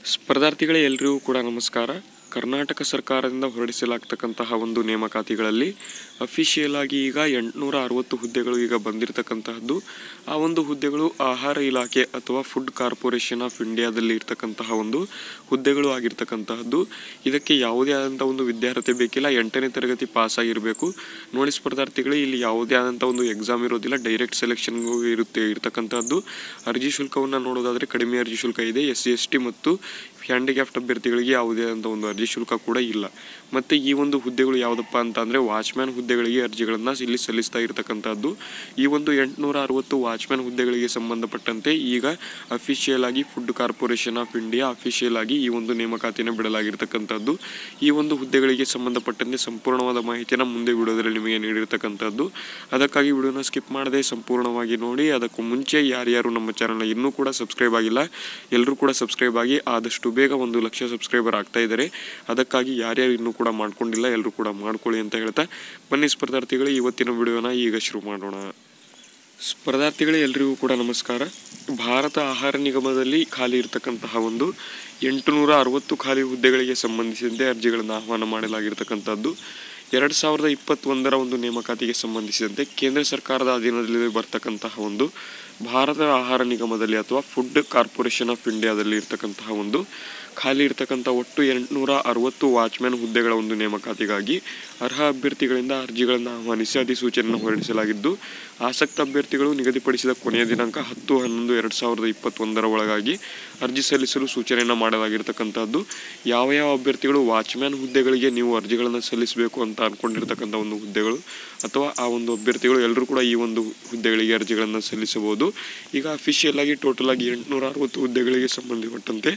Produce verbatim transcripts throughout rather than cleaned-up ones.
ಸ್ಪರ್ಧಾರ್ಥಿಗಳೇ ಎಲ್ಲರಿಗೂ ಕೂಡ ನಮಸ್ಕಾರ. ಕರ್ನಾಟಕ ಸರ್ಕಾರದಿಂದ ಹೊರಡಿಸಲಾಗ್ತಕ್ಕಂತಹ ಒಂದು ನೇಮಕಾತಿಗಳಲ್ಲಿ ಅಫಿಷಿಯಲ್ ಆಗಿ ಈಗ ಎಂಟುನೂರ ಅರವತ್ತು ಹುದ್ದೆಗಳು ಈಗ ಬಂದಿರತಕ್ಕಂತಹದ್ದು. ಆ ಒಂದು ಹುದ್ದೆಗಳು ಆಹಾರ ಇಲಾಖೆ ಅಥವಾ ಫುಡ್ ಕಾರ್ಪೊರೇಷನ್ ಆಫ್ ಇಂಡಿಯಾದಲ್ಲಿ ಇರ್ತಕ್ಕಂತಹ ಒಂದು ಹುದ್ದೆಗಳು ಆಗಿರ್ತಕ್ಕಂತಹದ್ದು. ಇದಕ್ಕೆ ಯಾವುದೇ ಆದಂಥ ಒಂದು ವಿದ್ಯಾರ್ಹತೆ ಬೇಕಿಲ್ಲ, ಎಂಟನೇ ತರಗತಿ ಪಾಸ್ ಆಗಿರಬೇಕು. ನೋಡಿ ಸ್ಪರ್ಧಾರ್ಥಿಗಳು, ಇಲ್ಲಿ ಯಾವುದೇ ಆದಂಥ ಒಂದು ಎಕ್ಸಾಮ್ ಇರೋದಿಲ್ಲ, ಡೈರೆಕ್ಟ್ ಸೆಲೆಕ್ಷನ್ಗೂ ಇರುತ್ತೆ ಇರ್ತಕ್ಕಂತಹದ್ದು. ಅರ್ಜಿ ಶುಲ್ಕವನ್ನು ನೋಡೋದಾದರೆ ಕಡಿಮೆ ಅರ್ಜಿ ಶುಲ್ಕ ಇದೆ. ಎಸ್ ಸಿ ಎಸ್ ಟಿ ಮತ್ತು ಹ್ಯಾಂಡಿಕ್ಯಾಪ್ಟ್ ಅಭ್ಯರ್ಥಿಗಳಿಗೆ ಯಾವುದೇ ಆದಂಥ ಒಂದು ಅರ್ಜಿ ಶುಲ್ಕ ಕೂಡ ಇಲ್ಲ. ಮತ್ತು ಈ ಒಂದು ಹುದ್ದೆಗಳು ಯಾವುದಪ್ಪ ಅಂತ ಅಂದರೆ ವಾಚ್ಮ್ಯಾನ್ ಹುದ್ದೆಗಳಿಗೆ ಅರ್ಜಿಗಳನ್ನು ಇಲ್ಲಿ ಸಲ್ಲಿಸ್ತಾ ಇರತಕ್ಕಂಥದ್ದು. ಈ ಒಂದು ಎಂಟುನೂರ ಅರವತ್ತು ವಾಚ್ಮ್ಯಾನ್ ಹುದ್ದೆಗಳಿಗೆ ಸಂಬಂಧಪಟ್ಟಂತೆ ಈಗ ಅಫಿಷಿಯಲ್ ಆಗಿ food corporation of India official ಆಗಿ ಈ ಒಂದು ನೇಮಕಾತಿಯನ್ನು ಬಿಡಲಾಗಿರ್ತಕ್ಕಂಥದ್ದು. ಈ ಒಂದು ಹುದ್ದೆಗಳಿಗೆ ಸಂಬಂಧಪಟ್ಟಂತೆ ಸಂಪೂರ್ಣವಾದ ಮಾಹಿತಿಯನ್ನು ಮುಂದೆ ವಿಡಿಯೋದಲ್ಲಿ ನಿಮಗೆ ನೀಡಿರ್ತಕ್ಕಂಥದ್ದು. ಅದಕ್ಕಾಗಿ ವಿಡಿಯೋನ ಸ್ಕಿಪ್ ಮಾಡದೆ ಸಂಪೂರ್ಣವಾಗಿ ನೋಡಿ. ಅದಕ್ಕೂ ಮುಂಚೆ ಯಾರ್ಯಾರು ನಮ್ಮ ಚಾನಲ್ನ ಇನ್ನೂ ಕೂಡ ಸಬ್ಸ್ಕ್ರೈಬ್ ಆಗಿಲ್ಲ, ಎಲ್ಲರೂ ಕೂಡ ಸಬ್ಸ್ಕ್ರೈಬ್ ಆಗಿ ಆದಷ್ಟು ಬೇಗ ಒಂದು ಲಕ್ಷ ಸಬ್ಸ್ಕ್ರೈಬರ್ ಆಗ್ತಾ ಇದ್ದಾರೆ. ಅದಕ್ಕಾಗಿ ಯಾರ್ಯಾರು ಇನ್ನೂ ಕೂಡ ಮಾಡ್ಕೊಂಡಿಲ್ಲ ಎಲ್ಲರೂ ಕೂಡ ಮಾಡ್ಕೊಳ್ಳಿ ಅಂತ ಹೇಳ್ತಾ ಬನ್ನಿ ಸ್ಪರ್ಧಾರ್ಥಿಗಳು, ಇವತ್ತಿನ ವಿಡಿಯೋನ ಈಗ ಶುರು ಮಾಡೋಣ. ಸ್ಪರ್ಧಾರ್ಥಿಗಳೇ ಎಲ್ಲರಿಗೂ ಕೂಡ ನಮಸ್ಕಾರ. ಭಾರತ ಆಹಾರ ನಿಗಮದಲ್ಲಿ ಖಾಲಿ ಇರತಕ್ಕಂತಹ ಒಂದು ಎಂಟುನೂರ ಅರವತ್ತು ಖಾಲಿ ಹುದ್ದೆಗಳಿಗೆ ಸಂಬಂಧಿಸಿದಂತೆ ಅರ್ಜಿಗಳನ್ನು ಆಹ್ವಾನ ಮಾಡಲಾಗಿರ್ತಕ್ಕಂಥದ್ದು. ಎರಡು ಸಾವಿರದ ಇಪ್ಪತ್ತೊಂದರ ಒಂದು ನೇಮಕಾತಿಗೆ ಸಂಬಂಧಿಸಿದಂತೆ ಕೇಂದ್ರ ಸರ್ಕಾರದ ಅಧೀನದಲ್ಲಿ ಬರ್ತಕ್ಕಂತಹ ಒಂದು ಭಾರತ ಆಹಾರ ನಿಗಮದಲ್ಲಿ ಅಥವಾ ಫುಡ್ ಕಾರ್ಪೊರೇಷನ್ ಆಫ್ ಇಂಡಿಯಾದಲ್ಲಿ ಇರ್ತಕ್ಕಂತಹ ಒಂದು ಖಾಲಿ ಇರ್ತಕ್ಕಂಥ ಒಟ್ಟು ಎಂಟುನೂರ ಅರವತ್ತು ವಾಚ್ಮ್ಯಾನ್ ಹುದ್ದೆಗಳ ಒಂದು ನೇಮಕಾತಿಗಾಗಿ ಅರ್ಹ ಅಭ್ಯರ್ಥಿಗಳಿಂದ ಅರ್ಜಿಗಳನ್ನು ಆಹ್ವಾನಿಸಿ ಅಧಿಸೂಚನೆಯನ್ನು ಹೊರಡಿಸಲಾಗಿದ್ದು, ಆಸಕ್ತ ಅಭ್ಯರ್ಥಿಗಳು ನಿಗದಿಪಡಿಸಿದ ಕೊನೆಯ ದಿನಾಂಕ ಹತ್ತು ಹನ್ನೊಂದು ಎರಡು ಸಾವಿರದ ಇಪ್ಪತ್ತೊಂದರ ಒಳಗಾಗಿ ಅರ್ಜಿ ಸಲ್ಲಿಸಲು ಸೂಚನೆಯನ್ನು ಮಾಡಲಾಗಿರ್ತಕ್ಕಂಥದ್ದು. ಯಾವ ಯಾವ ಅಭ್ಯರ್ಥಿಗಳು ವಾಚ್ಮ್ಯಾನ್ ಹುದ್ದೆಗಳಿಗೆ ನೀವು ಅರ್ಜಿಗಳನ್ನು ಸಲ್ಲಿಸಬೇಕು ಅಂತ ಅಂದ್ಕೊಂಡಿರ್ತಕ್ಕಂಥ ಒಂದು ಹುದ್ದೆಗಳು ಅಥವಾ ಆ ಒಂದು ಅಭ್ಯರ್ಥಿಗಳು ಎಲ್ಲರೂ ಕೂಡ ಈ ಒಂದು ಹುದ್ದೆಗಳಿಗೆ ಅರ್ಜಿಗಳನ್ನು ಸಲ್ಲಿಸಬಹುದು. ಈಗ ಅಫಿಷಿಯಲ್ ಆಗಿ ಟೋಟಲ್ ಆಗಿ ಎಂಟುನೂರ ಅರವತ್ತು ಹುದ್ದೆಗಳಿಗೆ ಸಂಬಂಧಪಟ್ಟಂತೆ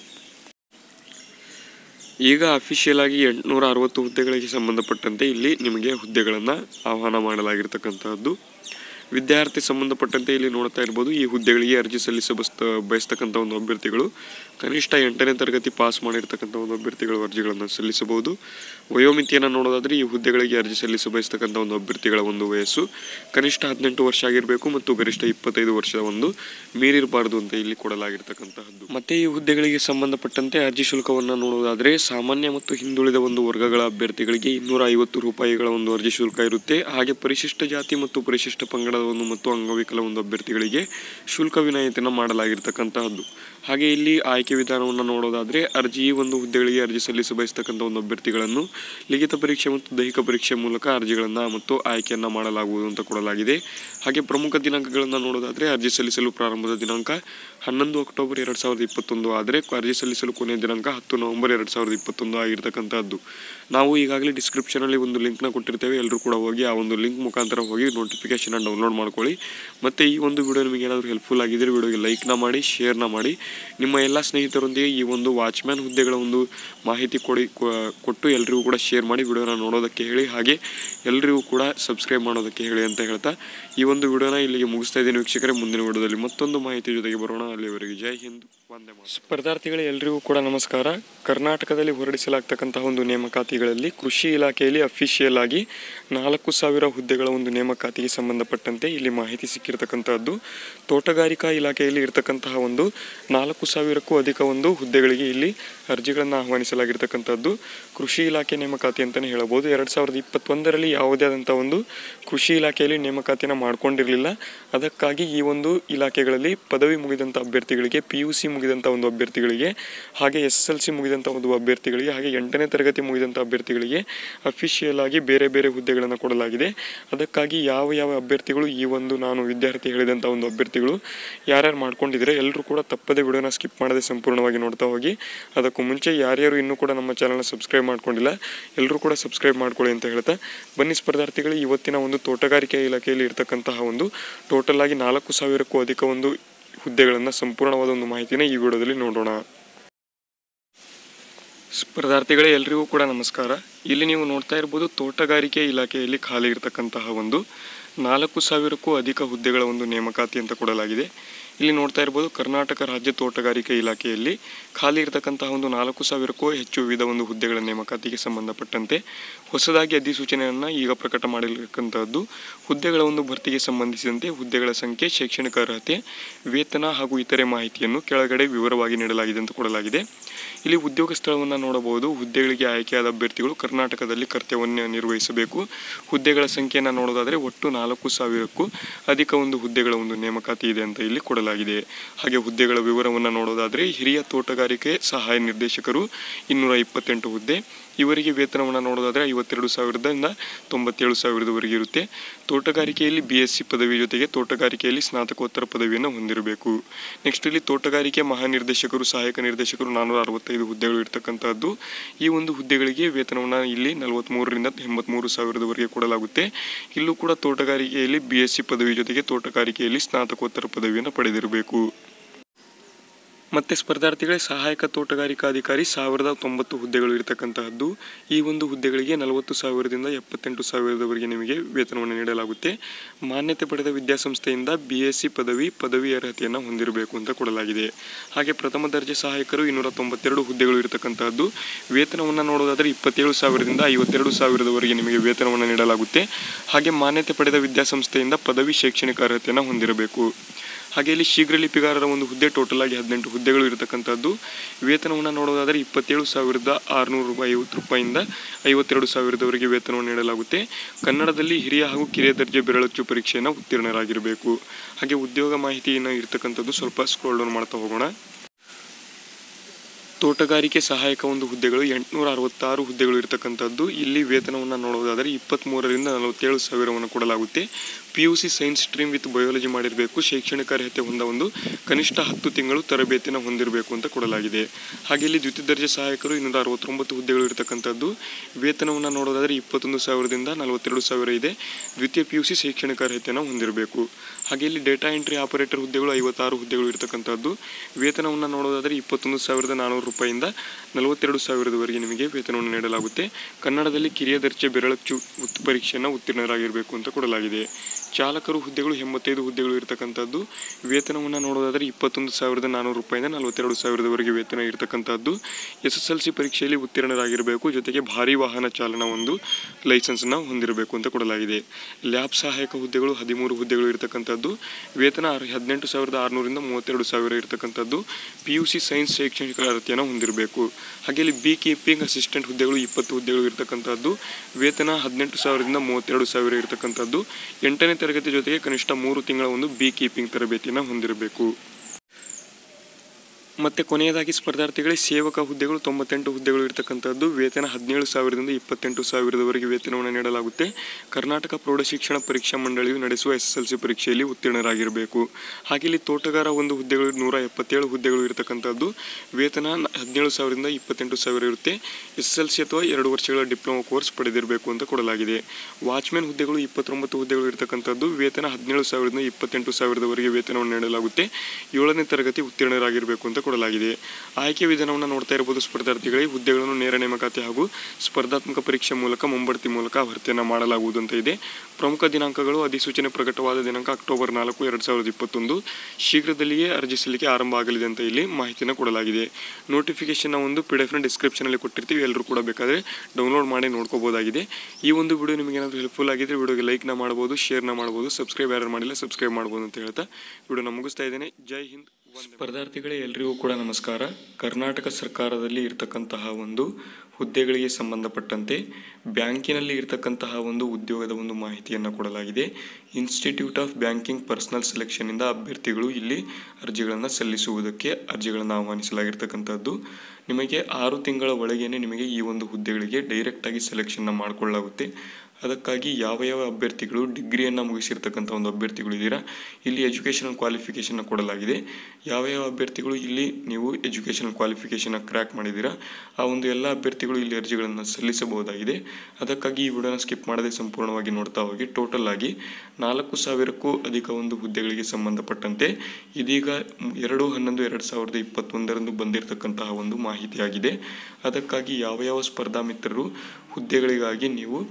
ಈಗ ಅಫಿಷಿಯಲ್ ಆಗಿ ಎಂಟುನೂರ ಅರವತ್ತು ಹುದ್ದೆಗಳಿಗೆ ಸಂಬಂಧಪಟ್ಟಂತೆ ಇಲ್ಲಿ ನಿಮಗೆ ಹುದ್ದೆಗಳನ್ನು ಆಹ್ವಾನ ಮಾಡಲಾಗಿರ್ತಕ್ಕಂಥದ್ದು. ವಿದ್ಯಾರ್ಥಿ ಸಂಬಂಧಪಟ್ಟಂತೆ ಇಲ್ಲಿ ನೋಡ್ತಾ ಇರ್ಬೋದು, ಈ ಹುದ್ದೆಗಳಿಗೆ ಅರ್ಜಿ ಸಲ್ಲಿಸ ಬಸ್ತ ಬಯಸ್ತಕ್ಕಂಥ ಒಂದು ಅಭ್ಯರ್ಥಿಗಳು ಕನಿಷ್ಠ ಎಂಟನೇ ತರಗತಿ ಪಾಸ್ ಮಾಡಿರ್ತಕ್ಕಂಥ ಒಂದು ಅಭ್ಯರ್ಥಿಗಳು ಅರ್ಜಿಗಳನ್ನು ಸಲ್ಲಿಸಬಹುದು. ವಯೋಮಿತಿಯನ್ನು ನೋಡೋದಾದರೆ ಈ ಹುದ್ದೆಗಳಿಗೆ ಅರ್ಜಿ ಸಲ್ಲಿಸ ಬಯಸ್ತಕ್ಕಂಥ ಒಂದು ಅಭ್ಯರ್ಥಿಗಳ ಒಂದು ವಯಸ್ಸು ಕನಿಷ್ಠ ಹದಿನೆಂಟು ವರ್ಷ ಆಗಿರಬೇಕು ಮತ್ತು ಗರಿಷ್ಠ ಇಪ್ಪತ್ತೈದು ವರ್ಷದ ಒಂದು ಮೀರಿರಬಾರ್ದು ಅಂತ ಇಲ್ಲಿ ಕೊಡಲಾಗಿರ್ತಕ್ಕಂತಹದ್ದು. ಮತ್ತೆ ಈ ಹುದ್ದೆಗಳಿಗೆ ಸಂಬಂಧಪಟ್ಟಂತೆ ಅರ್ಜಿ ಶುಲ್ಕವನ್ನು ನೋಡೋದಾದರೆ ಸಾಮಾನ್ಯ ಮತ್ತು ಹಿಂದುಳಿದ ಒಂದು ವರ್ಗಗಳ ಅಭ್ಯರ್ಥಿಗಳಿಗೆ ಇನ್ನೂರ ಐವತ್ತು ರೂಪಾಯಿಗಳ ಒಂದು ಅರ್ಜಿ ಶುಲ್ಕ ಇರುತ್ತೆ. ಹಾಗೆ ಪರಿಶಿಷ್ಟ ಜಾತಿ ಮತ್ತು ಪರಿಶಿಷ್ಟ ಪಂಗಡದ ಒಂದು ಮತ್ತು ಅಂಗವಿಕಲ ಒಂದು ಅಭ್ಯರ್ಥಿಗಳಿಗೆ ಶುಲ್ಕ ವಿನಾಯಿತಿಯನ್ನು ಮಾಡಲಾಗಿರ್ತಕ್ಕಂತಹದ್ದು. ಹಾಗೆ ಇಲ್ಲಿ ಆಯ್ಕೆ ವಿಧಾನವನ್ನು ನೋಡೋದಾದರೆ ಅರ್ಜಿ ಈ ಒಂದು ಹುದ್ದೆಗಳಿಗೆ ಅರ್ಜಿ ಸಲ್ಲಿಸ ಬಯಸ್ತಕ್ಕಂಥ ಒಂದು ಅಭ್ಯರ್ಥಿಗಳನ್ನು ಲಿಖಿತ ಪರೀಕ್ಷೆ ಮತ್ತು ದೈಹಿಕ ಪರೀಕ್ಷೆ ಮೂಲಕ ಅರ್ಜಿಗಳನ್ನು ಮತ್ತು ಆಯ್ಕೆಯನ್ನು ಮಾಡಲಾಗುವುದು ಅಂತ ಕೊಡಲಾಗಿದೆ. ಹಾಗೆ ಪ್ರಮುಖ ದಿನಾಂಕಗಳನ್ನು ನೋಡೋದಾದರೆ ಅರ್ಜಿ ಸಲ್ಲಿಸಲು ಪ್ರಾರಂಭದ ದಿನಾಂಕ ಹನ್ನೊಂದು ಅಕ್ಟೋಬರ್ ಎರಡು ಸಾವಿರದ ಇಪ್ಪತ್ತೊಂದು ಆದರೆ ಅರ್ಜಿ ಸಲ್ಲಿಸಲು ಕೊನೆಯ ದಿನಾಂಕ ಹತ್ತು ನವೆಂಬರ್ ಎರಡು ಸಾವಿರದ ಇಪ್ಪತ್ತೊಂದು ಆಗಿರ್ತಕ್ಕಂಥದ್ದು. ನಾವು ಈಗಾಗಲೇ ಡಿಸ್ಕ್ರಿಪ್ಷನಲ್ಲಿ ಒಂದು ಲಿಂಕ್ನ ಕೊಟ್ಟಿರ್ತೇವೆ, ಎಲ್ಲರೂ ಕೂಡ ಹೋಗಿ ಆ ಒಂದು ಲಿಂಕ್ ಮುಖಾಂತರ ಹೋಗಿ ನೋಟಿಫಿಕೇಶನ್ ಡೌನ್ಲೋಡ್ ಮಾಡ್ಕೊಳ್ಳಿ. ಮತ್ತು ಈ ಒಂದು ವಿಡಿಯೋ ನಿಮಗೆ ಏನಾದರೂ ಹೆಲ್ಪ್ಫುಲ್ ಆಗಿದ್ದರೆ ವಿಡಿಯೋಗೆ ಲೈಕ್ನ ಮಾಡಿ, ಶೇರ್ನ ಮಾಡಿ. ನಿಮ್ಮ ಎಲ್ಲ ಸ್ನೇಹಿತರೊಂದಿಗೆ ಈ ಒಂದು ವಾಚ್ಮ್ಯಾನ್ ಹುದ್ದೆಗಳ ಒಂದು ಮಾಹಿತಿ ಕೊಡಿ ಕೊಟ್ಟು ಎಲ್ಲರಿಗೂ ಕೂಡ ಶೇರ್ ಮಾಡಿ ವಿಡಿಯೋನ ನೋಡೋದಕ್ಕೆ ಹೇಳಿ. ಹಾಗೆ ಎಲ್ಲರಿಗೂ ಕೂಡ ಸಬ್ಸ್ಕ್ರೈಬ್ ಮಾಡೋದಕ್ಕೆ ಹೇಳಿ ಅಂತ ಹೇಳ್ತಾ ಈ ಒಂದು ವಿಡಿಯೋನ ಇಲ್ಲಿಗೆ ಮುಗಿಸ್ತಾ ಇದ್ದೀನಿ ವೀಕ್ಷಕರೇ. ಮುಂದಿನ ವಿಡಿಯೋದಲ್ಲಿ ಮತ್ತೊಂದು ಮಾಹಿತಿ ಜೊತೆಗೆ ಬರೋಣ. ಅಲ್ಲಿವರೆಗೆ ಜೈ ಹಿಂದ್, ವಂದೇ ಮಾತರಂ. ಸ್ಪರ್ಧಾರ್ಥಿಗಳೇ ಎಲ್ಲರಿಗೂ ಕೂಡ ನಮಸ್ಕಾರ. ಕರ್ನಾಟಕದಲ್ಲಿ ಹೊರಡಿಸಲಾಗ್ತಕ್ಕಂತಹ ಒಂದು ನೇಮಕಾತಿಗಳಲ್ಲಿ ಕೃಷಿ ಇಲಾಖೆಯಲ್ಲಿ ಅಫಿಷಿಯಲ್ ಆಗಿ ನಾಲ್ಕು ಸಾವಿರ ಹುದ್ದೆಗಳ ಒಂದು ನೇಮಕಾತಿಗೆ ಸಂಬಂಧಪಟ್ಟಂತೆ ಇಲ್ಲಿ ಮಾಹಿತಿ ಸಿಕ್ಕಿರ್ತಕ್ಕಂಥದ್ದು. ತೋಟಗಾರಿಕಾ ಇಲಾಖೆಯಲ್ಲಿ ಇರ್ತಕ್ಕಂತಹ ಒಂದು ನಾಲ್ಕು ಸಾವಿರಕ್ಕೂ ಅಧಿಕ ಒಂದು ಹುದ್ದೆಗಳಿಗೆ ಇಲ್ಲಿ ಅರ್ಜಿಗಳನ್ನು ಆಹ್ವಾನಿಸಲಾಗಿರ್ತಕ್ಕಂಥದ್ದು. ಕೃಷಿ ಇಲಾಖೆ ನೇಮಕಾತಿ ಅಂತಲೇ ಹೇಳಬಹುದು. ಎರಡು ಸಾವಿರದ ಇಪ್ಪತ್ತೊಂದರಲ್ಲಿ ಯಾವುದೇ ಆದಂಥ ಒಂದು ಕೃಷಿ ಇಲಾಖೆಯಲ್ಲಿ ನೇಮಕಾತಿನ ಮಾಡ್ಕೊಂಡಿರಲಿಲ್ಲ. ಅದಕ್ಕಾಗಿ ಈ ಒಂದು ಇಲಾಖೆಗಳಲ್ಲಿ ಪದವಿ ಮುಗಿದಂಥ ಅಭ್ಯರ್ಥಿಗಳಿಗೆ, ಪಿ ಯು ಸಿ ಮುಗಿದಂಥ ಒಂದು ಅಭ್ಯರ್ಥಿಗಳಿಗೆ, ಹಾಗೆ ಎಸ್ ಎಲ್ ಸಿ ಮುಗಿದಂಥ ಒಂದು ಅಭ್ಯರ್ಥಿಗಳಿಗೆ, ಹಾಗೆ ಎಂಟನೇ ತರಗತಿ ಮುಗಿದಂಥ ಅಭ್ಯರ್ಥಿಗಳಿಗೆ ಅಫಿಷಿಯಲ್ ಆಗಿ ಬೇರೆ ಬೇರೆ ಹುದ್ದೆಗಳನ್ನು ಕೊಡಲಾಗಿದೆ. ಅದಕ್ಕಾಗಿ ಯಾವ ಯಾವ ಅಭ್ಯರ್ಥಿಗಳು ಈ ಒಂದು ನಾನು ವಿದ್ಯಾರ್ಥಿ ಹೇಳಿದಂಥ ಒಂದು ಅಭ್ಯರ್ಥಿಗಳು ಯಾರ್ಯಾರು ಮಾಡ್ಕೊಂಡಿದ್ರೆ ಎಲ್ಲರೂ ಕೂಡ ತಪ್ಪದೇ ವಿಡಿಯೋನ ಸ್ಕಿಪ್ ಮಾಡದೆ ಸಂಪೂರ್ಣವಾಗಿ ನೋಡ್ತಾ ಹೋಗಿ. ಅದಕ್ಕೂ ಮುಂಚೆ ಯಾರ್ಯಾರು ಇನ್ನೂ ಕೂಡ ನಮ್ಮ ಚಾನಲ್ನ ಸಬ್ಸ್ಕ್ರೈಬ್ ಮಾಡ್ಕೊಂಡಿಲ್ಲ ಎಲ್ಲರೂ ಕೂಡ ಸಬ್ಸ್ಕ್ರೈಬ್ ಮಾಡ್ಕೊಳ್ಳಿ ಅಂತ ಹೇಳ್ತಾ ಬನ್ನಿ ಸ್ಪರ್ಧಾರ್ಥಿಗಳು, ಇವತ್ತಿನ ಒಂದು ತೋಟಗಾರಿಕೆ ಇಲಾಖೆಯಲ್ಲಿ ಇರ್ತಕ್ಕಂತಹ ಒಂದು ಟೋಟಲ್ ಆಗಿ ನಾಲ್ಕು ಸಾವಿರಕ್ಕೂ ಅಧಿಕ ಒಂದು ಹುದ್ದೆಗಳನ್ನು ಸಂಪೂರ್ಣವಾದ ಒಂದು ಮಾಹಿತಿನ ಈ ವಿಡಿಯೋದಲ್ಲಿ ನೋಡೋಣ. ಸ್ಪರ್ಧಾರ್ಥಿಗಳೇ ಎಲ್ಲರಿಗೂ ಕೂಡ ನಮಸ್ಕಾರ. ಇಲ್ಲಿ ನೀವು ನೋಡ್ತಾ ಇರ್ಬೋದು, ತೋಟಗಾರಿಕೆ ಇಲಾಖೆಯಲ್ಲಿ ಖಾಲಿ ಇರತಕ್ಕಂತಹ ಒಂದು ನಾಲ್ಕು ಸಾವಿರಕ್ಕೂ ಅಧಿಕ ಹುದ್ದೆಗಳ ಒಂದು ನೇಮಕಾತಿ ಅಂತ ಕೊಡಲಾಗಿದೆ. ಇಲ್ಲಿ ನೋಡ್ತಾ ಇರ್ಬೋದು ಕರ್ನಾಟಕ ರಾಜ್ಯ ತೋಟಗಾರಿಕೆ ಇಲಾಖೆಯಲ್ಲಿ ಖಾಲಿ ಇರತಕ್ಕಂತಹ ಒಂದು ನಾಲ್ಕು ಸಾವಿರಕ್ಕೂ ಹೆಚ್ಚು ವಿವಿಧ ಒಂದು ಹುದ್ದೆಗಳ ನೇಮಕಾತಿಗೆ ಸಂಬಂಧಪಟ್ಟಂತೆ ಹೊಸದಾಗಿ ಅಧಿಸೂಚನೆಯನ್ನು ಈಗ ಪ್ರಕಟ ಮಾಡಿರತಕ್ಕಂತಹದ್ದು. ಹುದ್ದೆಗಳ ಒಂದು ಭರ್ತಿಗೆ ಸಂಬಂಧಿಸಿದಂತೆ ಹುದ್ದೆಗಳ ಸಂಖ್ಯೆ, ಶೈಕ್ಷಣಿಕ ಅರ್ಹತೆ, ವೇತನ ಹಾಗೂ ಇತರೆ ಮಾಹಿತಿಯನ್ನು ಕೆಳಗಡೆ ವಿವರವಾಗಿ ನೀಡಲಾಗಿದೆ ಅಂತ ಕೊಡಲಾಗಿದೆ. ಇಲ್ಲಿ ಉದ್ಯೋಗ ಸ್ಥಳವನ್ನು ನೋಡಬಹುದು. ಹುದ್ದೆಗಳಿಗೆ ಆಯ್ಕೆಯಾದ ಅಭ್ಯರ್ಥಿಗಳು ಕರ್ನಾಟಕದಲ್ಲಿ ಕರ್ತವ್ಯವನ್ನು ನಿರ್ವಹಿಸಬೇಕು. ಹುದ್ದೆಗಳ ಸಂಖ್ಯೆಯನ್ನು ನೋಡೋದಾದರೆ ಒಟ್ಟು ನಾಲ್ಕು ಸಾವಿರಕ್ಕೂ ಅಧಿಕ ಒಂದು ಹುದ್ದೆಗಳ ಒಂದು ನೇಮಕಾತಿ ಇದೆ ಅಂತ ಇಲ್ಲಿ ಕೊಡಲಾಗಿದೆ. ಹಾಗೆ ಹುದ್ದೆಗಳ ವಿವರವನ್ನು ನೋಡೋದಾದರೆ ಹಿರಿಯ ತೋಟಗಾರಿಕೆ ಸಹಾಯ ನಿರ್ದೇಶಕರು ಇನ್ನೂರ ಇಪ್ಪತ್ತೆಂಟು ಹುದ್ದೆ. ಇವರಿಗೆ ವೇತನವನ್ನು ನೋಡೋದಾದರೆ ಐವತ್ತೆರಡು ಸಾವಿರದಿಂದ ತೊಂಬತ್ತೇಳು ಸಾವಿರದವರೆಗೆ ಇರುತ್ತೆ. ತೋಟಗಾರಿಕೆಯಲ್ಲಿ ಬಿ ಎಸ್ ಸಿ ಪದವಿ ಜೊತೆಗೆ ತೋಟಗಾರಿಕೆಯಲ್ಲಿ ಸ್ನಾತಕೋತ್ತರ ಪದವಿಯನ್ನು ಹೊಂದಿರಬೇಕು. ನೆಕ್ಸ್ಟ್ ಇಲ್ಲಿ ತೋಟಗಾರಿಕೆ ಮಹಾನಿರ್ದೇಶಕರು, ಸಹಾಯಕ ನಿರ್ದೇಶಕರು ನಾನ್ನೂರ ಅರವತ್ತೈದು ಹುದ್ದೆಗಳು ಇರ್ತಕ್ಕಂಥದ್ದು. ಈ ಒಂದು ಹುದ್ದೆಗಳಿಗೆ ವೇತನವನ್ನು ಇಲ್ಲಿ ನಲವತ್ತ್ಮೂರರಿಂದ ಎಂಬತ್ತ್ಮೂರು ಸಾವಿರದವರೆಗೆ ಕೊಡಲಾಗುತ್ತೆ. ಇಲ್ಲೂ ಕೂಡ ತೋಟಗಾರಿಕೆಯಲ್ಲಿ ಬಿ ಎಸ್ ಸಿ ಪದವಿ ಜೊತೆಗೆ ತೋಟಗಾರಿಕೆಯಲ್ಲಿ ಸ್ನಾತಕೋತ್ತರ ಪದವಿಯನ್ನು ಪಡೆದಿರಬೇಕು. ಮತ್ತು ಸ್ಪರ್ಧಾರ್ಥಿಗಳೇ ಸಹಾಯಕ ತೋಟಗಾರಿಕಾಧಿಕಾರಿ ಸಾವಿರದ ತೊಂಬತ್ತು ಹುದ್ದೆಗಳು ಇರತಕ್ಕಂತಹದ್ದು. ಈ ಒಂದು ಹುದ್ದೆಗಳಿಗೆ ನಲವತ್ತು ಸಾವಿರದಿಂದ ಎಪ್ಪತ್ತೆಂಟು ಸಾವಿರದವರೆಗೆ ನಿಮಗೆ ವೇತನವನ್ನು ನೀಡಲಾಗುತ್ತೆ. ಮಾನ್ಯತೆ ಪಡೆದ ವಿದ್ಯಾಸಂಸ್ಥೆಯಿಂದ ಬಿ ಎಸ್ ಸಿ ಪದವಿ ಪದವಿ ಅರ್ಹತೆಯನ್ನು ಹೊಂದಿರಬೇಕು ಅಂತ ಕೊಡಲಾಗಿದೆ. ಹಾಗೆ ಪ್ರಥಮ ದರ್ಜೆ ಸಹಾಯಕರು ಇನ್ನೂರ ತೊಂಬತ್ತೆರಡು ಹುದ್ದೆಗಳು ಇರತಕ್ಕಂತಹದ್ದು. ವೇತನವನ್ನು ನೋಡೋದಾದರೆ ಇಪ್ಪತ್ತೇಳು ಸಾವಿರದಿಂದ ಐವತ್ತೆರಡು ಸಾವಿರದವರೆಗೆ ನಿಮಗೆ ವೇತನವನ್ನು ನೀಡಲಾಗುತ್ತೆ. ಹಾಗೆ ಮಾನ್ಯತೆ ಪಡೆದ ವಿದ್ಯಾಸಂಸ್ಥೆಯಿಂದ ಪದವಿ ಶೈಕ್ಷಣಿಕ ಅರ್ಹತೆಯನ್ನು ಹೊಂದಿರಬೇಕು. ಹಾಗೆ ಇಲ್ಲಿ ಶೀಘ್ರ ಲಿಪಿಗಾರರ ಒಂದು ಹುದ್ದೆ ಟೋಟಲ್ ಆಗಿ ಹದಿನೆಂಟು ಹುದ್ದೆಗಳು ಇರತಕ್ಕಂಥದ್ದು. ವೇತನವನ್ನು ನೋಡೋದಾದರೆ ಇಪ್ಪತ್ತೇಳು ಸಾವಿರದ ಆರುನೂರು ರೂಪಾಯಿ ಐವತ್ತು ರೂಪಾಯಿಂದ ಐವತ್ತೆರಡು ಸಾವಿರದವರೆಗೆ ವೇತನವನ್ನು ನೀಡಲಾಗುತ್ತೆ. ಕನ್ನಡದಲ್ಲಿ ಹಿರಿಯ ಹಾಗೂ ಕಿರಿಯ ದರ್ಜೆ ಬೆರಳಚ್ಚು ಪರೀಕ್ಷೆಯನ್ನು ಉತ್ತೀರ್ಣರಾಗಿರಬೇಕು. ಹಾಗೆ ಉದ್ಯೋಗ ಮಾಹಿತಿಯನ್ನು ಇರತಕ್ಕಂಥದ್ದು ಸ್ವಲ್ಪ ಸ್ಕ್ರೋಲ್ ಡೌನ್ ಮಾಡ್ತಾ ಹೋಗೋಣ. ತೋಟಗಾರಿಕೆ ಸಹಾಯಕ ಒಂದು ಹುದ್ದೆಗಳು ಎಂಟುನೂರ ಅರವತ್ತಾರು ಹುದ್ದೆಗಳು ಇರತಕ್ಕಂಥದ್ದು. ಇಲ್ಲಿ ವೇತನವನ್ನು ನೋಡೋದಾದರೆ ಇಪ್ಪತ್ತ್ಮೂರರಿಂದ ನಲವತ್ತೇಳು ಸಾವಿರವನ್ನು ಕೊಡಲಾಗುತ್ತೆ. P U C science stream with biology ಮಾಡಿರಬೇಕು. ಶೈಕ್ಷಣಿಕ ಅರ್ಹತೆ ಹೊಂದ ಒಂದು ಕನಿಷ್ಠ ಹತ್ತು ತಿಂಗಳು ತರಬೇತಿಯನ್ನು ಹೊಂದಿರಬೇಕು ಅಂತ ಕೊಡಲಾಗಿದೆ. ಹಾಗೆ ಇಲ್ಲಿ ದ್ವಿತೀಯ ದರ್ಜೆ ಸಹಾಯಕರು ಇನ್ನೂರ ಅರವತ್ತೊಂಬತ್ತು ಹುದ್ದೆಗಳು ಇರತಕ್ಕಂಥದ್ದು. ವೇತನವನ್ನು ನೋಡೋದಾದರೆ ಇಪ್ಪತ್ತೊಂದು ಸಾವಿರದಿಂದ ನಲವತ್ತೆರಡು ಸಾವಿರ ಇದೆ. ದ್ವಿತೀಯ ಪಿ ಯು ಸಿ ಶೈಕ್ಷಣಿಕ ಅರ್ಹತೆಯನ್ನು ಹೊಂದಿರಬೇಕು. ಹಾಗೆ ಇಲ್ಲಿ ಡೇಟಾ ಎಂಟ್ರಿ ಆಪರೇಟರ್ ಹುದ್ದೆಗಳು ಐವತ್ತಾರು ಹುದ್ದೆಗಳು ಇರತಕ್ಕಂಥದ್ದು. ವೇತನವನ್ನು ನೋಡೋದಾದರೆ ಇಪ್ಪತ್ತೊಂದು ಸಾವಿರದ ನಾನ್ನೂರು ರೂಪಾಯಿಂದ ನಲವತ್ತೆರಡು ಸಾವಿರದವರೆಗೆ ನಿಮಗೆ ವೇತನವನ್ನು ನೀಡಲಾಗುತ್ತೆ. ಕನ್ನಡದಲ್ಲಿ ಕಿರಿಯ ದರ್ಜೆ ಬೆರಳಚ್ಚು ಉತ್ ಪರೀಕ್ಷೆಯನ್ನು ಉತ್ತೀರ್ಣರಾಗಿರಬೇಕು ಅಂತ ಕೊಡಲಾಗಿದೆ. ಚಾಲಕರು ಹುದ್ದೆಗಳು ಎಂಬತ್ತೈದು ಹುದ್ದೆಗಳು ಇರತಕ್ಕಂಥದ್ದು. ವೇತನವನ್ನು ನೋಡೋದಾದರೆ ಇಪ್ಪತ್ತೊಂದು ಸಾವಿರದ ನಾನ್ನೂರು ರೂಪಾಯಿಂದ ನಲವತ್ತೆರಡು ಸಾವಿರದವರೆಗೆ ವೇತನ ಇರತಕ್ಕಂಥದ್ದು. ಎಸ್ ಎಸ್ ಎಲ್ ಸಿ ಪರೀಕ್ಷೆಯಲ್ಲಿ ಉತ್ತೀರ್ಣರಾಗಿರಬೇಕು. ಜೊತೆಗೆ ಭಾರೀ ವಾಹನ ಚಾಲನಾ ಒಂದು ಲೈಸೆನ್ಸನ್ನು ಹೊಂದಿರಬೇಕು ಅಂತ ಕೊಡಲಾಗಿದೆ. ಲ್ಯಾಬ್ ಸಹಾಯಕ ಹುದ್ದೆಗಳು ಹದಿಮೂರು ಹುದ್ದೆಗಳು ಇರತಕ್ಕಂಥದ್ದು. ವೇತನ ಹದಿನೆಂಟು ಸಾವಿರದ ಆರುನೂರಿಂದ ಮೂವತ್ತೆರಡು ಸಾವಿರ ಇರತಕ್ಕಂಥದ್ದು. ಪಿ ಯು ಸಿ ಸೈನ್ಸ್ ಶೈಕ್ಷಣಿಕ ಅರ್ಹತೆಯನ್ನು ಹೊಂದಿರಬೇಕು. ಹಾಗೆ ಇಲ್ಲಿ ಬಿ ಕೀಪಿಂಗ್ ಅಸಿಸ್ಟೆಂಟ್ ಹುದ್ದೆಗಳು ಇಪ್ಪತ್ತು ಹುದ್ದೆಗಳು ಇರತಕ್ಕಂಥದ್ದು. ವೇತನ ಹದಿನೆಂಟು ಸಾವಿರದಿಂದ ಮೂವತ್ತೆರಡು ಸಾವಿರ ಇರತಕ್ಕಂಥದ್ದು. ಎಂಟನೇ ತರಗತಿ ಜೊತೆಗೆ ಕನಿಷ್ಠ ಮೂರು ತಿಂಗಳ ಒಂದು ಬಿ ಕೀಪಿಂಗ್ ತರಬೇತಿಯನ್ನು ಹೊಂದಿರಬೇಕು. ಮತ್ತು ಕೊನೆಯದಾಗಿ ಸ್ಪರ್ಧಾರ್ಥಿಗಳಿಗೆ ಸೇವಕ ಹುದ್ದೆಗಳು ತೊಂಬತ್ತೆಂಟು ಹುದ್ದೆಗಳು ಇರತಕ್ಕಂಥದ್ದು. ವೇತನ ಹದಿನೇಳು ಸಾವಿರದಿಂದ ಇಪ್ಪತ್ತೆಂಟು ಸಾವಿರದವರೆಗೆ ವೇತನವನ್ನು ನೀಡಲಾಗುತ್ತೆ. ಕರ್ನಾಟಕ ಪ್ರೌಢಶಿಕ್ಷಣ ಪರೀಕ್ಷಾ ಮಂಡಳಿಯು ನಡೆಸುವ ಎಸ್ ಎಸ್ ಎಲ್ ಸಿ ಪರೀಕ್ಷೆಯಲ್ಲಿ ಉತ್ತೀರ್ಣರಾಗಿರಬೇಕು. ಹಾಗೆ ಇಲ್ಲಿ ತೋಟಗಾರ ಒಂದು ಹುದ್ದೆಗಳು ನೂರ ಎಪ್ಪತ್ತೇಳು ಹುದ್ದೆಗಳು ಇರತಕ್ಕಂಥದ್ದು. ವೇತನ ಹದಿನೇಳು ಸಾವಿರದಿಂದ ಇಪ್ಪತ್ತೆಂಟು ಸಾವಿರ ಇರುತ್ತೆ. ಎಸ್ ಎಸ್ ಎಲ್ ಸಿ ಅಥವಾ ಎರಡು ವರ್ಷಗಳ ಡಿಪ್ಲೊಮಾ ಕೋರ್ಸ್ ಪಡೆದಿರಬೇಕು ಅಂತ ಕೊಡಲಾಗಿದೆ. ವಾಚ್ಮ್ಯಾನ್ ಹುದ್ದೆಗಳು ಇಪ್ಪತ್ತೊಂಬತ್ತು ಹುದ್ದೆಗಳು ಇರತಕ್ಕಂಥದ್ದು. ವೇತನ ಹದಿನೇಳು ಸಾವಿರದಿಂದ ಇಪ್ಪತ್ತೆಂಟು ಸಾವಿರದವರೆಗೆ ವೇತನವನ್ನು ನೀಡಲಾಗುತ್ತೆ. ಏಳನೇ ತರಗತಿ ಉತ್ತೀರ್ಣರಾಗಿರಬೇಕು ಅಂತ ಕೊಡಲಾಗಿದೆ. ಆಯ್ಕೆ ವಿಧಾನವನ್ನು ನೋಡ್ತಾ ಇರಬಹುದು ಸ್ಪರ್ಧಾರ್ಥಿಗಳಿಗೆ. ಹುದ್ದೆಗಳನ್ನು ನೇರ ನೇಮಕಾತಿ ಹಾಗೂ ಸ್ಪರ್ಧಾತ್ಮಕ ಪರೀಕ್ಷೆ ಮೂಲಕ ಮುಂಬಡ್ತಿ ಮೂಲಕ ಭರ್ತಿಯನ್ನು ಮಾಡಲಾಗುವುದು ಅಂತ ಇದೆ. ಪ್ರಮುಖ ದಿನಾಂಕಗಳು ಅಧಿಸೂಚನೆ ಪ್ರಕಟವಾದ ದಿನಾಂಕ ಅಕ್ಟೋಬರ್ ನಾಲ್ಕು ಎರಡು ಸಾವಿರದ ಇಪ್ಪತ್ತೊಂದು. ಶೀಘ್ರದಲ್ಲಿಯೇ ಅರ್ಜಿ ಸಲ್ಲಿಕೆ ಆರಂಭ ಆಗಲಿದೆ ಅಂತ ಇಲ್ಲಿ ಮಾಹಿತಿಯನ್ನು ಕೊಡಲಾಗಿದೆ. ನೋಟಿಫಿಕೇಶನ್ ಒಂದು ಪಿ ಡಿ ಎಫ್ನ ಡಿಸ್ಕ್ರಿಪ್ಷನಲ್ಲಿ ಕೊಟ್ಟಿರ್ತೀವಿ. ಎಲ್ಲರೂ ಕೂಡ ಬೇಕಾದರೆ ಡೌನ್ಲೋಡ್ ಮಾಡಿ ನೋಡ್ಕೋಬಹುದಾಗಿದೆ. ಈ ಒಂದು ವಿಡಿಯೋ ನಿಮಗೆ ಏನಾದರೂ ಹೆಲ್ಪ್ಫುಲ್ ಆಗಿದ್ರೆ ವಿಡಿಯೋಗೆ ಲೈಕ್ನ ಮಾಡ್ಬೋದು, ಶೇರ್ನ ಮಾಡ್ಬೋದು, ಸಬ್ಸ್ಕ್ರೈಬ್ ಯಾರು ಮಾಡಿಲ್ಲ ಸಬ್ಸ್ಕ್ರೈಬ್ ಮಾಡ್ಬೋದು ಅಂತ ಹೇಳ್ತಾ ವಿಡಿಯೋನ ಮುಗಿಸ್ತಾ ಇದ್ದೇನೆ. ಜೈ ಹಿಂದ್. ಸ್ಪರ್ಧಾರ್ಥಿಗಳೇ ಎಲ್ರಿಗೂ ಕೂಡ ನಮಸ್ಕಾರ. ಕರ್ನಾಟಕ ಸರ್ಕಾರದಲ್ಲಿ ಇರತಕ್ಕಂತಹ ಒಂದು ಹುದ್ದೆಗಳಿಗೆ ಸಂಬಂಧಪಟ್ಟಂತೆ ಬ್ಯಾಂಕಿನಲ್ಲಿ ಇರತಕ್ಕಂತಹ ಒಂದು ಉದ್ಯೋಗದ ಒಂದು ಮಾಹಿತಿಯನ್ನು ಕೊಡಲಾಗಿದೆ. ಇನ್ಸ್ಟಿಟ್ಯೂಟ್ ಆಫ್ ಬ್ಯಾಂಕಿಂಗ್ ಪರ್ಸನಲ್ ಸೆಲೆಕ್ಷನ್ನಿಂದ ಅಭ್ಯರ್ಥಿಗಳು ಇಲ್ಲಿ ಅರ್ಜಿಗಳನ್ನು ಸಲ್ಲಿಸುವುದಕ್ಕೆ ಅರ್ಜಿಗಳನ್ನು ಆಹ್ವಾನಿಸಲಾಗಿರ್ತಕ್ಕಂಥದ್ದು. ನಿಮಗೆ ಆರು ತಿಂಗಳ ಒಳಗೇನೆ ನಿಮಗೆ ಈ ಒಂದು ಹುದ್ದೆಗಳಿಗೆ ಡೈರೆಕ್ಟಾಗಿ ಸೆಲೆಕ್ಷನ್ನ ಮಾಡಿಕೊಳ್ಳಲಾಗುತ್ತೆ. ಅದಕ್ಕಾಗಿ ಯಾವ ಯಾವ ಅಭ್ಯರ್ಥಿಗಳು ಡಿಗ್ರಿಯನ್ನು ಮುಗಿಸಿರ್ತಕ್ಕಂಥ ಒಂದು ಅಭ್ಯರ್ಥಿಗಳು ಇದ್ದೀರಾ, ಇಲ್ಲಿ ಎಜುಕೇಷನಲ್ ಕ್ವಾಲಿಫಿಕೇಷನ್ನ ಕೊಡಲಾಗಿದೆ. ಯಾವ ಯಾವ ಅಭ್ಯರ್ಥಿಗಳು ಇಲ್ಲಿ ನೀವು ಎಜುಕೇಷನಲ್ ಕ್ವಾಲಿಫಿಕೇಷನ್ನ ಕ್ರ್ಯಾಕ್ ಮಾಡಿದ್ದೀರಾ ಆ ಒಂದು ಎಲ್ಲ ಅಭ್ಯರ್ಥಿಗಳು ಇಲ್ಲಿ ಅರ್ಜಿಗಳನ್ನು ಸಲ್ಲಿಸಬಹುದಾಗಿದೆ. ಅದಕ್ಕಾಗಿ ಈ ವಿಡಿಯೋನ ಸ್ಕಿಪ್ ಮಾಡದೆ ಸಂಪೂರ್ಣವಾಗಿ ನೋಡ್ತಾ ಹೋಗಿ. ಟೋಟಲ್ ಆಗಿ ನಾಲ್ಕು ಸಾವಿರಕ್ಕೂ ಅಧಿಕ ಒಂದು ಹುದ್ದೆಗಳಿಗೆ ಸಂಬಂಧಪಟ್ಟಂತೆ ಇದೀಗ ಎರಡು ಹನ್ನೊಂದು ಎರಡು ಸಾವಿರದ ಇಪ್ಪತ್ತೊಂದರಂದು ಬಂದಿರತಕ್ಕಂತಹ ಒಂದು ಮಾಹಿತಿಯಾಗಿದೆ. ಅದಕ್ಕಾಗಿ ಯಾವ ಯಾವ ಸ್ಪರ್ಧಾ ಮಿತ್ರರು ಹುದ್ದೆಗಳಿಗಾಗಿ ನೀವು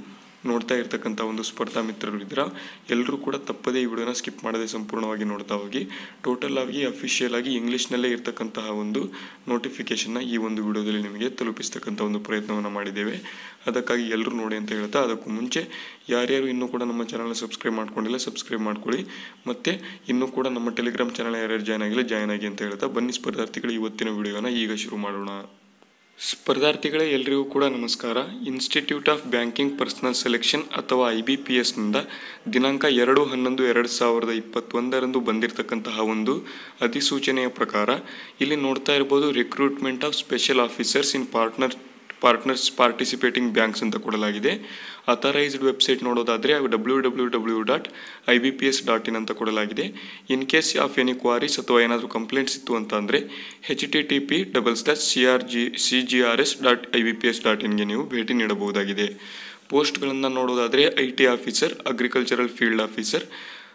ನೋಡ್ತಾ ಇರ್ತಕ್ಕಂಥ ಒಂದು ಸ್ಪರ್ಧಾ ಮಿತ್ರರು ಇದ್ದೀರಾ, ಎಲ್ಲರೂ ಕೂಡ ತಪ್ಪದೇ ಈ ವಿಡಿಯೋನ ಸ್ಕಿಪ್ ಮಾಡದೆ ಸಂಪೂರ್ಣವಾಗಿ ನೋಡ್ತಾ ಹೋಗಿ. ಟೋಟಲ್ ಆಗಿ ಅಫಿಷಿಯಲ್ ಆಗಿ ಇಂಗ್ಲೀಷ್ನಲ್ಲೇ ಇರ್ತಕ್ಕಂತಹ ಒಂದು ನೋಟಿಫಿಕೇಶನ್ನ ಈ ಒಂದು ವಿಡಿಯೋದಲ್ಲಿ ನಿಮಗೆ ತಲುಪಿಸ್ತಕ್ಕಂಥ ಒಂದು ಪ್ರಯತ್ನವನ್ನು ಮಾಡಿದ್ದೇವೆ. ಅದಕ್ಕಾಗಿ ಎಲ್ಲರೂ ನೋಡಿ ಅಂತ ಹೇಳ್ತಾ, ಅದಕ್ಕೂ ಮುಂಚೆ ಯಾರ್ಯಾರು ಇನ್ನೂ ಕೂಡ ನಮ್ಮ ಚಾನಲ್ನ ಸಬ್ಸ್ಕ್ರೈಬ್ ಮಾಡ್ಕೊಂಡಿಲ್ಲ ಸಬ್ಸ್ಕ್ರೈಬ್ ಮಾಡ್ಕೊಳ್ಳಿ, ಮತ್ತು ಇನ್ನೂ ಕೂಡ ನಮ್ಮ ಟೆಲಿಗ್ರಾಮ್ ಚಾನಲ್ ಯಾರ್ಯಾರು ಜಾಯ್ನ್ ಆಗಿಲ್ಲ ಜಾಯ್ನ್ ಆಗಿ ಅಂತ ಹೇಳ್ತಾ, ಬನ್ನಿ ಸ್ಪರ್ಧಾರ್ಥಿಗಳು ಇವತ್ತಿನ ವಿಡಿಯೋನ ಈಗ ಶುರು ಮಾಡೋಣ. ಸ್ಪರ್ಧಾರ್ಥಿಗಳೇ ಎಲ್ಲರಿಗೂ ಕೂಡ ನಮಸ್ಕಾರ. Institute of banking personnel selection ಅಥವಾ ಐ ಬಿ ಪಿ ಎಸ್ನಿಂದ ದಿನಾಂಕ ಎರಡು ಹನ್ನೊಂದು ಎರಡು ಸಾವಿರದ ಇಪ್ಪತ್ತೊಂದರಂದು ಬಂದಿರತಕ್ಕಂತಹ ಒಂದು ಅಧಿಸೂಚನೆಯ ಪ್ರಕಾರ ಇಲ್ಲಿ ನೋಡ್ತಾ ಇರ್ಬೋದು, recruitment of special officers in partner partners participating banks ಅಂತ ಕೊಡಲಾಗಿದೆ. ಅಥರೈಸ್ಡ್ ವೆಬ್ಸೈಟ್ ನೋಡೋದಾದರೆ W W W dot I B P S dot in ಅಂತ ಕೊಡಲಾಗಿದೆ. In case of any queries ಅಥವಾ ಏನಾದರೂ ಕಂಪ್ಲೇಂಟ್ಸ್ ಇತ್ತು ಅಂತ ಅಂದರೆ H T T P double slash C R G C G R S dot I B P S dot ಇನ್ಗೆ ನೀವು ಭೇಟಿ ನೀಡಬಹುದಾಗಿದೆ. ಪೋಸ್ಟ್ಗಳನ್ನು ನೋಡೋದಾದರೆ I T officer, agricultural field officer,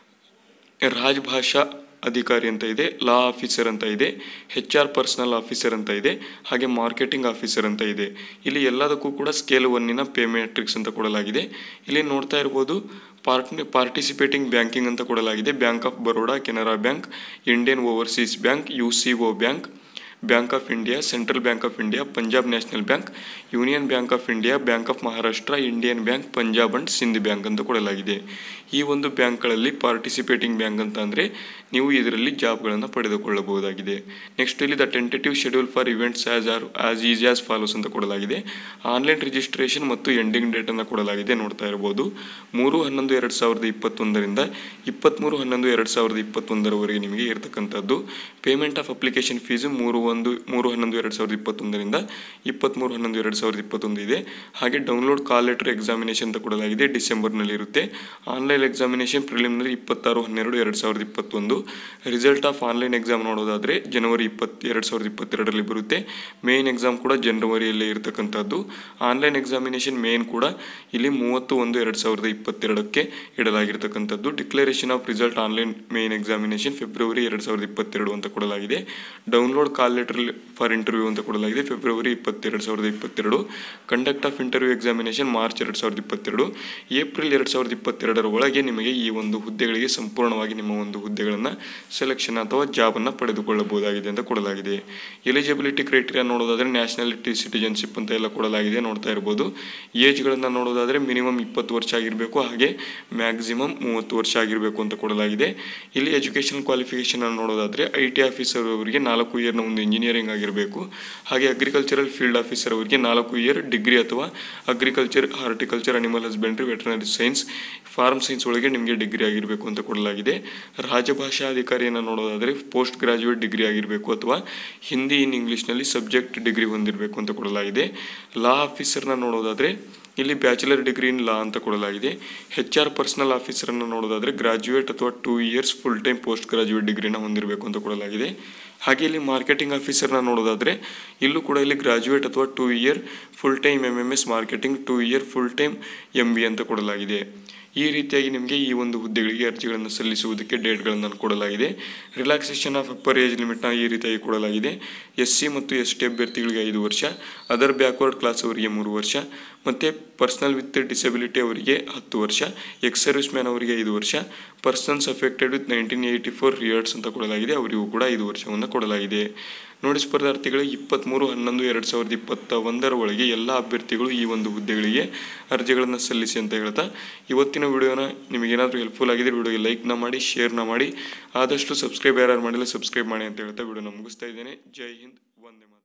ರಾಜಭಾಷಾ ಅಧಿಕಾರಿ ಅಂತ ಇದೆ, ಲಾ ಆಫೀಸರ್ ಅಂತ ಇದೆ, ಹೆಚ್ ಆರ್ ಪರ್ಸನಲ್ ಆಫೀಸರ್ ಅಂತ ಇದೆ, ಹಾಗೆ ಮಾರ್ಕೆಟಿಂಗ್ ಆಫೀಸರ್ ಅಂತ ಇದೆ. ಇಲ್ಲಿ ಎಲ್ಲದಕ್ಕೂ ಕೂಡ ಸ್ಕೇಲ್ ಒನ್ನಿನ ಪೇ ಮ್ಯಾಟ್ರಿಕ್ಸ್ ಅಂತ ಕೊಡಲಾಗಿದೆ. ಇಲ್ಲಿ ನೋಡ್ತಾ ಇರ್ಬೋದು, ಪಾರ್ಟ್ನ ಪಾರ್ಟಿಸಿಪೇಟಿಂಗ್ ಬ್ಯಾಂಕಿಂಗ್ ಅಂತ ಕೊಡಲಾಗಿದೆ. Bank of Baroda, Canara Bank, Indian Overseas Bank, U C O Bank, Bank of India, Central Bank of India, Punjab National Bank, Union Bank of India, Bank of Maharashtra, Indian Bank, Punjab and Sind Bank ಅಂತ ಕೊಡಲಾಗಿದೆ. ಈ ಒಂದು ಬ್ಯಾಂಕ್ಗಳಲ್ಲಿ participating bank ಅಂತ ಅಂದರೆ ನೀವು ಇದರಲ್ಲಿ ಜಾಬ್ಗಳನ್ನು ಪಡೆದುಕೊಳ್ಳಬಹುದಾಗಿದೆ. ನೆಕ್ಸ್ಟ್ ಇಲ್ಲಿ the tentative schedule for events as are as is as follows ಅಂತ ಕೊಡಲಾಗಿದೆ. ಆನ್ಲೈನ್ ರಿಜಿಸ್ಟ್ರೇಷನ್ ಮತ್ತು ಎಂಡಿಂಗ್ ಡೇಟನ್ನು ಕೊಡಲಾಗಿದೆ. ನೋಡ್ತಾ ಇರ್ಬೋದು, ಮೂರು ಹನ್ನೊಂದು ಎರಡು ಸಾವಿರದ ಇಪ್ಪತ್ತೊಂದರಿಂದ ಇಪ್ಪತ್ತ್ಮೂರು ಹನ್ನೊಂದು ಎರಡು ಸಾವಿರದ ಇಪ್ಪತ್ತೊಂದರವರೆಗೆ ನಿಮಗೆ ಇರತಕ್ಕಂಥದ್ದು. ಪೇಮೆಂಟ್ ಆಫ್ ಅಪ್ಲಿಕೇಶನ್ ಫೀಸು ಮೂರು ಒಂದು ಮೂರು ಹನ್ನೊಂದು ಎರಡು ಸಾವಿರದ ಇಪ್ಪತ್ತೊಂದರಿಂದ ಇಪ್ಪತ್ತ್ಮೂರು ಹನ್ನೊಂದು ಎರಡು ಸಾವಿರದ ಇಪ್ಪತ್ತೊಂದು ಇದೆ. ಹಾಗೆ ಡೌನ್ಲೋಡ್ ಕಾಲ್ ಲೆಟರ್ ಎಕ್ಸಾಮಿನೇಷನ್ ಅಂತ ಕೊಡಲಾಗಿದೆ, ಡಿಸೆಂಬರ್ನಲ್ಲಿ ಇರುತ್ತೆ. ಆನ್ಲೈನ್ ಎಕ್ಸಾಮಿನೇಷನ್ ಪ್ರಿಲಿಮಿನರಿ ಇಪ್ಪತ್ತಾರು ಹನ್ನೆರಡು ಎರಡು ಸಾವಿರದ ಇಪ್ಪತ್ತೊಂದು. ರಿಸಲ್ಟ್ ಆಫ್ ಆನ್ಲೈನ್ ಎಕ್ಸಾಮ್ ನೋಡೋದಾದರೆ ಜನವರಿ ಇಪ್ಪತ್ತು ಎರಡು ಸಾವಿರದ ಇಪ್ಪತ್ತೆರಡರಲ್ಲಿ ಬರುತ್ತೆ. ಮೇನ್ ಎಕ್ಸಾಮ್ ಕೂಡ ಜನವರಿಯಲ್ಲೇ ಇರತಕ್ಕಂಥದ್ದು. ಆನ್ಲೈನ್ ಎಕ್ಸಾಮಿನೇಷನ್ ಮೇನ್ ಕೂಡ ಇಲ್ಲಿ ಮೂವತ್ತು ಒಂದು ಎರಡು ಸಾವಿರದ ಇಪ್ಪತ್ತೆರಡಕ್ಕೆ ಇಡಲಾಗಿರ್ತಕ್ಕಂಥದ್ದು. Declaration of result online main examination February ಎರಡು ಸಾವಿರದ ಇಪ್ಪತ್ತೆರಡು ಅಂತ ಕೊಡಲಾಗಿದೆ. Download call letter for interview ಅಂತ ಕೊಡಲಾಗಿದೆ, ಫೆಬ್ರವರಿ ಇಪ್ಪತ್ತೆರಡು ಸಾವಿರದ ಇಪ್ಪತ್ತೆರಡು. Conduct of interview examination March ಎರಡು ಸಾವಿರದ ಇಪ್ಪತ್ತೆರಡು. ಏಪ್ರಿಲ್ ಎರಡು ಸಾವಿರದ ಇಪ್ಪತ್ತೆರಡರ ಒಳಗೆ ನಿಮಗೆ ಈ ಒಂದು ಹುದ್ದೆಗಳಿಗೆ ಸಂಪೂರ್ಣವಾಗಿ ನಿಮ್ಮ ಒಂದು ಹುದ್ದೆಗಳನ್ನು ಸೆಲೆಕ್ಷನ್ ಅಥವಾ ಜಾಬನ್ನು ಪಡೆದುಕೊಳ್ಳಬಹುದಾಗಿದೆ ಅಂತ ಕೊಡಲಾಗಿದೆ. ಎಲಿಜಿಬಿಲಿಟಿ ಕ್ರೈಟೀರಿಯಾ ನೋಡೋದಾದರೆ ನ್ಯಾಷನಾಲಿಟಿ, ಸಿಟಿಜನ್ಶಿಪ್ ಅಂತ ಎಲ್ಲ ಕೊಡಲಾಗಿದೆ. ನೋಡ್ತಾ ಇರ್ಬೋದು, ಏಜ್ಗಳನ್ನು ನೋಡೋದಾದರೆ ಮಿನಿಮಮ್ ಇಪ್ಪತ್ತು ವರ್ಷ ಆಗಿರಬೇಕು, ಹಾಗೆ ಮ್ಯಾಕ್ಸಿಮಮ್ ಮೂವತ್ತು ವರ್ಷ ಆಗಿರಬೇಕು ಅಂತ ಕೊಡಲಾಗಿದೆ. ಇಲ್ಲಿ ಎಜುಕೇಷನ್ ಕ್ವಾಲಿಫಿಕೇಷನ್ ಅನ್ನು ನೋಡೋದಾದರೆ ಐ ಟಿ ಆಫೀಸರ್ ಅವರಿಗೆ ನಾಲ್ಕು ಇಯರ್ನ ಒಂದು ಇಂಜಿನಿಯರಿಂಗ್ ಆಗಿರಬೇಕು, ಹಾಗೆ ಅಗ್ರಿಕಲ್ಚರಲ್ ಫೀಲ್ಡ್ ಆಫೀಸರ್ ಅವರಿಗೆ ನಾಲ್ಕು ಇಯರ್ ಡಿಗ್ರಿ ಅಥವಾ agriculture, horticulture, animal husbandry, veterinary science, farm science ಒಳಗೆ ನಿಮಗೆ ಡಿಗ್ರಿ ಆಗಿರಬೇಕು ಅಂತ ಕೊಡಲಾಗಿದೆ. ರಾಜಭಾಷಾ ಅಧಿಕಾರಿಯನ್ನು ನೋಡೋದಾದರೆ ಪೋಸ್ಟ್ ಗ್ರಾಜ್ಯುಯೇಟ್ ಡಿಗ್ರಿ ಆಗಿರಬೇಕು ಅಥವಾ ಹಿಂದಿ ಇನ್ ಇಂಗ್ಲೀಷ್ನಲ್ಲಿ ಸಬ್ಜೆಕ್ಟ್ ಡಿಗ್ರಿ ಹೊಂದಿರಬೇಕು ಅಂತ ಕೊಡಲಾಗಿದೆ. ಲಾ ಆಫೀಸರ್ನ ನೋಡೋದಾದರೆ ಇಲ್ಲಿ ಬ್ಯಾಚುಲರ್ ಡಿಗ್ರಿ ಇನ್ ಲಾ ಅಂತ ಕೊಡಲಾಗಿದೆ. ಹೆಚ್ ಆರ್ ಪರ್ಸನಲ್ ಆಫೀಸರನ್ನು ನೋಡೋದಾದರೆ ಗ್ರಾಜ್ಯುಯೇಟ್ ಅಥವಾ two years full time post graduate ಡಿಗ್ರಿನ ಹೊಂದಿರಬೇಕು ಅಂತ ಕೊಡಲಾಗಿದೆ. ಹಾಗೆ ಇಲ್ಲಿ ಮಾರ್ಕೆಟಿಂಗ್ ಆಫೀಸರ್ನ ನೋಡೋದಾದರೆ ಇಲ್ಲೂ ಕೂಡ ಇಲ್ಲಿ ಗ್ರಾಜ್ಯುಯೇಟ್ ಅಥವಾ two year full time M M S marketing, two year full time M B ಅಂತ ಕೊಡಲಾಗಿದೆ. ಈ ರೀತಿಯಾಗಿ ನಿಮಗೆ ಈ ಒಂದು ಹುದ್ದೆಗಳಿಗೆ ಅರ್ಜಿಗಳನ್ನು ಸಲ್ಲಿಸುವುದಕ್ಕೆ ಡೇಟ್ಗಳನ್ನು ಕೊಡಲಾಗಿದೆ. ರಿಲ್ಯಾಕ್ಸೇಷನ್ ಆಫ್ ಅಪ್ಪರ್ ಏಜ್ ಲಿಮಿಟ್ನ ಈ ರೀತಿಯಾಗಿ ಕೊಡಲಾಗಿದೆ. ಎಸ್ ಸಿ ಮತ್ತು ಎಸ್ ಟಿ ಅಭ್ಯರ್ಥಿಗಳಿಗೆ ಐದು ವರ್ಷ, ಅದರ್ ಬ್ಯಾಕ್ವರ್ಡ್ ಕ್ಲಾಸ್ ಅವರಿಗೆ ಮೂರು ವರ್ಷ, ಮತ್ತು ಪರ್ಸನಲ್ ವಿತ್ ಡಿಸೆಬಿಲಿಟಿ ಅವರಿಗೆ ಹತ್ತು ವರ್ಷ, ಎಕ್ಸ್ ಸರ್ವಿಸ್ ಮ್ಯಾನ್ ಅವರಿಗೆ ಐದು ವರ್ಷ, persons affected with nineteen eighty four years ಅಂತ ಕೊಡಲಾಗಿದೆ, ಅವರಿಗೂ ಕೂಡ ಐದು ವರ್ಷವನ್ನು ಕೊಡಲಾಗಿದೆ. ನೋಡಿ ಸ್ಪರ್ಧಾರ್ಥಿಗಳು, ಇಪ್ಪತ್ತ್ಮೂರು ಹನ್ನೊಂದು ಎರಡು ಸಾವಿರದ ಇಪ್ಪತ್ತ ಒಂದರ ಒಳಗೆ ಎಲ್ಲ ಅಭ್ಯರ್ಥಿಗಳು ಈ ಒಂದು ಹುದ್ದೆಗಳಿಗೆ ಅರ್ಜಿಗಳನ್ನು ಸಲ್ಲಿಸಿ ಅಂತ ಹೇಳ್ತಾ, ಇವತ್ತಿನ ವಿಡಿಯೋನ ನಿಮಗೇನಾದರೂ ಹೆಲ್ಪ್ಫುಲ್ ಆಗಿದೆ ವಿಡಿಯೋಗೆ ಲೈಕ್ನ ಮಾಡಿ, ಶೇರ್ನ ಮಾಡಿ, ಆದಷ್ಟು ಸಬ್ಸ್ಕ್ರೈಬ್ ಯಾರು ಮಾಡಿಲ್ಲ ಸಬ್ಸ್ಕ್ರೈಬ್ ಮಾಡಿ ಅಂತ ಹೇಳ್ತಾ ವಿಡಿಯೋನ ಮುಗಿಸ್ತಾ ಇದ್ದೇನೆ. ಜೈ ಹಿಂದ್, ವಂದೇ ಮಾತರಂ.